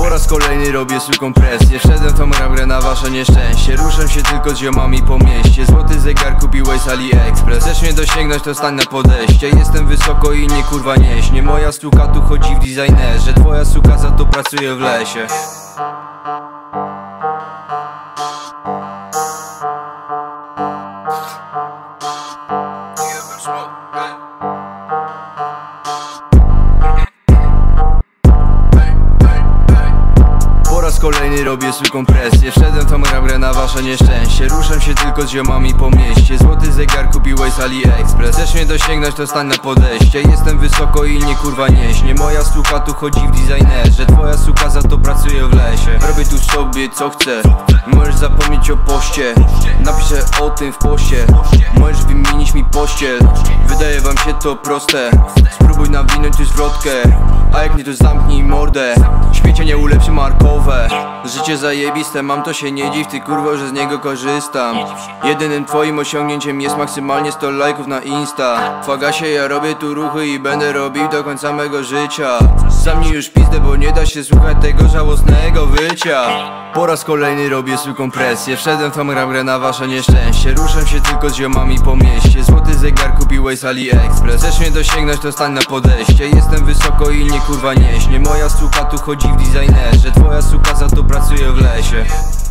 Po raz kolejny robię suką presję. Wszedłem w tą grę na wasze nieszczęście. Ruszam się tylko z ziomami po mieście. Złoty zegar kupiłeś z AliExpress. Chcesz mnie dosięgnąć, to stań na podejście. Jestem wysoko i nie kurwa nie śnię. Moja suka tu chodzi w designerze. Twoja suka za to pracuje w lesie. Po raz kolejny robię suką presję. Wszedłem w tą grę na wasze nieszczęście. Ruszam się tylko z ziomami po mieście. Złoty zegar kupiłeś z AliExpress. Chcesz mnie dosięgnąć, to stań na podejście. Jestem wysoko i nie kurwa nie śnię. Moja suka tu chodzi w designerze. Twoja suka za to pracuje w lesie. Robię tu sobie co chcę. Możesz zapomnieć o poście. Napiszę o tym w poście. Możesz wymienić mi pościel. Wydaje wam się to proste. Spróbuj nawinąć tu zwrotkę. A jak nie, to zamknij mordę. Śmiecie nie ulepszy markowe. Życie zajebiste mam, to się nie dziw. Ty kurwo, że z niego korzystam. Jedynym twoim osiągnięciem jest maksymalnie 100 lajków na Insta. Fagasie, ja robię tu ruchy i będę robił do końca mego życia. Zamknij już pizdę, bo nie da się słuchać tego żałosnego wycia. Po raz kolejny robię suką presję. Wszedłem w tą grę na wasze nieszczęście. Ruszam się tylko z ziomami po mieście. Złoty zegar kupiłeś z AliExpress. Chcesz mnie dosięgnąć, to stań na podejście. Jestem wysoko i nie kurwa nie śnię. Moja suka tu chodzi w designerze. Twoja suka za to pracuje w lesie.